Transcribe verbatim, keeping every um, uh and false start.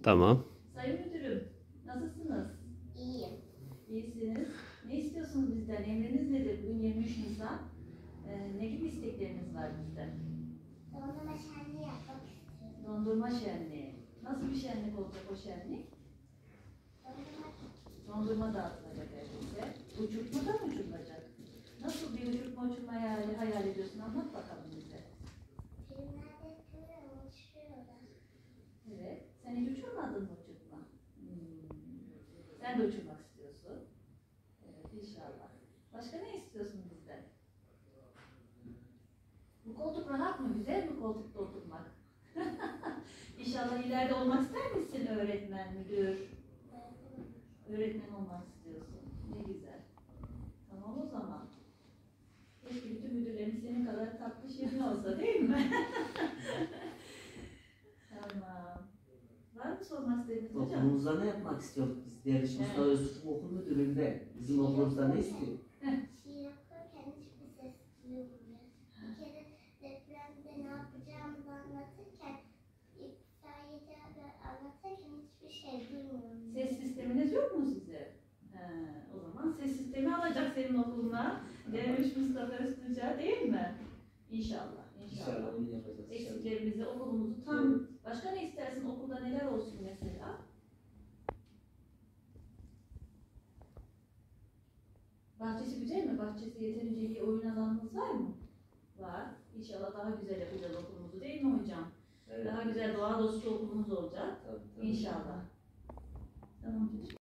Tamam. Sayın Müdürüm, nasılsınız? İyiyim. İyisiniz. Ne istiyorsunuz bizden? Emriniz nedir? Bugün yirmi üç Nisan. Ee, ne gibi istekleriniz var bizden? Dondurma şenliği yapmak istiyorum. Dondurma şenliği. Nasıl bir şenlik olacak o şenlik? Dondurma Dondurma dağıtılacak herkese. Uçurtma da mı uçurulacak? Nasıl bir uçurtma uçurma hayali, hayal ediyorsun? Anlat bakalım bize. filmlerde görüyorum, uçuyorlar. Evet. Sen hiç uçurmadın mı uçurtma? Hmm. Sen de uçurmak istiyorsun. Evet, inşallah. Başka ne istiyorsun bizden? Bu koltuk rahat mı? Güzel mi koltukta oturmak? İnşallah ileride olmak ister misin öğretmen, müdür? Öğretmen olmak istiyorsun. Ne güzel. Tamam o zaman. Keşke bütün müdürlerin senin kadar tatlı şirin olsa değil mi? Tamam. Var mı sormak istediğiniz hocam? Okulumuzda ne yapmak istiyoruz biz? Derviş Mustafa Evet. Öztürk Okul Müdürlüğü'nde. Bizim okulumuzda ne istiyor? Şiir okurken hiçbir ses duyulmuyor. Bir kere depremde ne yapacağımızı anlatırken, itfaiyeci anlatırken hiçbir şey duymuyorum. Ses sisteminiz yok mu size? He, o zaman ses sistemi alacak senin okuluna. Derviş Mustafa Öztürk'e değil mi? İnşallah. İnşallah. İnşallah onu yapacağız. inşallah. Eksiklerimizi, okulumuzu tam... Başka ne istersin? Okulda neler olsun mesela? Bahçesi güzel mi? Bahçesi yeterince iyi, oyun alanınız var mı? Var. İnşallah daha güzel yapacağız okulumuzu değil mi hocam? Evet. Daha güzel doğa dostu okulumuz olacak. Tabii, tabii. İnşallah. Tamam.